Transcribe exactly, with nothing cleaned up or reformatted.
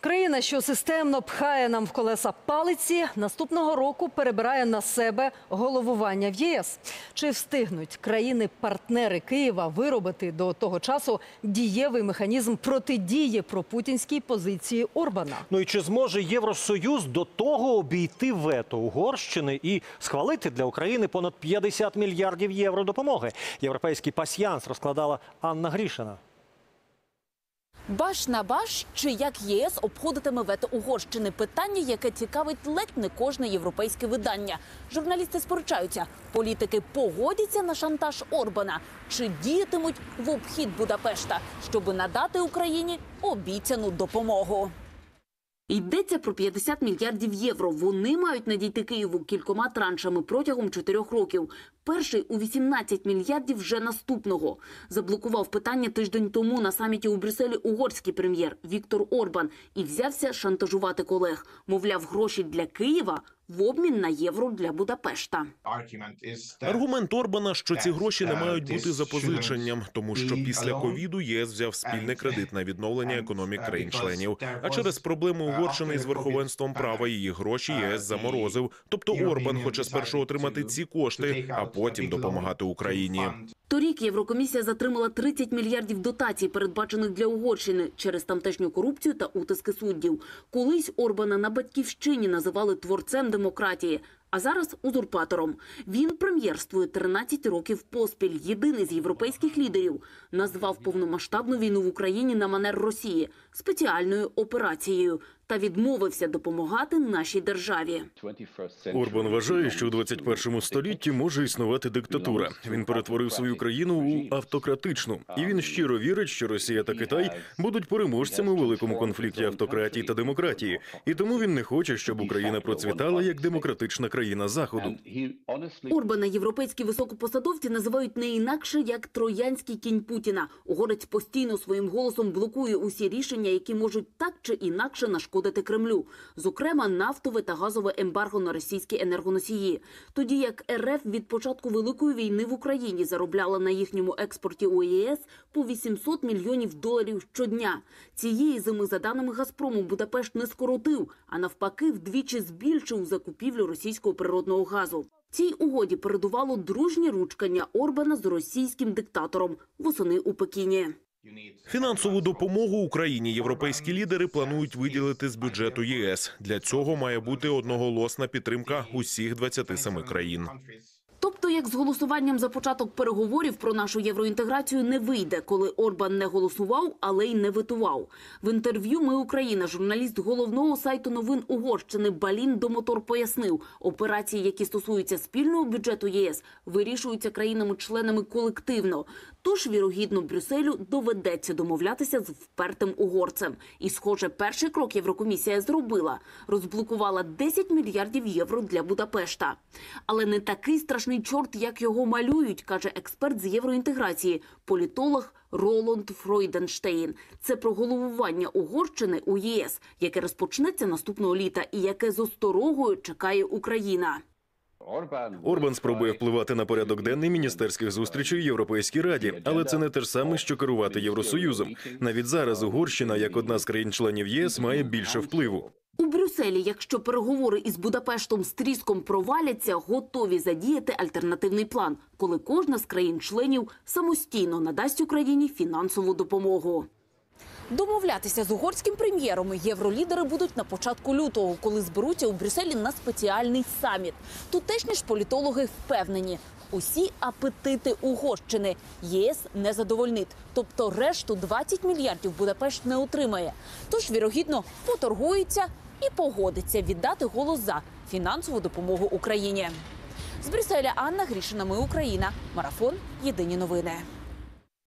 Країна, що системно пхає нам в колеса палиці, наступного року перебирає на себе головування в ЄС. Чи встигнуть країни-партнери Києва виробити до того часу дієвий механізм протидії пропутінській позиції Орбана? Ну і чи зможе Євросоюз до того обійти вето Угорщини і схвалити для України понад п'ятдесят мільярдів євро допомоги? Європейський пасьянс розкладала Анна Грішина. Баш на баш, чи як ЄС обходитиме вето Угорщини? Питання, яке цікавить ледь не кожне європейське видання. Журналісти сперечаються, політики погодяться на шантаж Орбана, чи діятимуть в обхід Будапешта, щоб надати Україні обіцяну допомогу. Йдеться про п'ятдесят мільярдів євро. Вони мають надійти Києву кількома траншами протягом чотирьох років. Перший у вісімнадцять мільярдів вже наступного. Заблокував питання тиждень тому на саміті у Брюсселі угорський прем'єр Віктор Орбан і взявся шантажувати колег. Мовляв, гроші для Києва в обмін на євро для Будапешта. Аргумент Орбана, що ці гроші не мають бути запозиченням, тому що після ковіду ЄС взяв спільний кредит на відновлення економік країн-членів. А через проблему Угорщини з верховенством права її гроші ЄС заморозив. Тобто Орбан хоче спершу отримати ці кошти, а потім допомагати Україні. Торік Єврокомісія затримала тридцять мільярдів дотацій, передбачених для Угорщини, через тамтешню корупцію та утиски суддів. Колись Орбана на Батьківщині називали творцем демократії, а зараз узурпатором. Він прем'єрствує тринадцять років поспіль. Єдиний з європейських лідерів назвав повномасштабну війну в Україні на манер Росії спеціальною операцією та відмовився допомагати нашій державі. Орбан вважає, що у двадцять першому столітті може існувати диктатура. Він перетворив свою країну у автократичну. І він щиро вірить, що Росія та Китай будуть переможцями у великому конфлікті автократії та демократії. І тому він не хоче, щоб Україна процвітала як демократична країна Заходу. Орбана європейські високопосадовці називають не інакше, як троянський кінь Путіна. Угорець постійно своїм голосом блокує усі рішення, які можуть так чи інакше нашкодити Кремлю. Зокрема, нафтове та газове ембарго на російські енергоносії. Тоді як РФ від початку Великої війни в Україні заробляла на їхньому експорті у ЄС по вісімсот мільйонів доларів щодня. Цієї зими, за даними Газпрому, Будапешт не скоротив, а навпаки вдвічі збільшив закупівлю російського природного газу. Цій угоді передувало дружнє ручкання Орбана з російським диктатором восени у Пекіні. Фінансову допомогу Україні європейські лідери планують виділити з бюджету ЄС. Для цього має бути одноголосна підтримка усіх двадцяти семи країн. Тобто, як з голосуванням за початок переговорів про нашу євроінтеграцію не вийде, коли Орбан не голосував, але й не ветував. В інтерв'ю «Ми Україна» журналіст головного сайту новин Угорщини Балін Домотор пояснив, операції, які стосуються спільного бюджету ЄС, вирішуються країнами-членами колективно. Тож, вірогідно, Брюсселю доведеться домовлятися з впертим угорцем. І, схоже, перший крок Єврокомісія зробила. Розблокувала десять мільярдів євро для Будапешта. Але не такий страшний чорт, як його малюють, каже експерт з євроінтеграції, політолог Роланд Фройденштейн. Це про головування Угорщини у ЄС, яке розпочнеться наступного літа і яке з осторогою чекає Україна. Орбан спробує впливати на порядок денний міністерських зустрічей у Європейській Раді, але це не те ж саме, що керувати Євросоюзом. Навіть зараз Угорщина, як одна з країн-членів ЄС, має більше впливу. У Брюсселі, якщо переговори із Будапештом з тріском проваляться, готові задіяти альтернативний план, коли кожна з країн-членів самостійно надасть Україні фінансову допомогу. Домовлятися з угорським прем'єром євролідери будуть на початку лютого, коли зберуться у Брюсселі на спеціальний саміт. Тутешні ж політологи впевнені, усі апетити Угорщини ЄС не задовольнить. Тобто решту двадцять мільярдів Будапешт не отримає. Тож, вірогідно, поторгується і погодиться віддати голос за фінансову допомогу Україні. З Брюсселя Анна Грішина, «Ми Україна», Марафон, Єдині новини.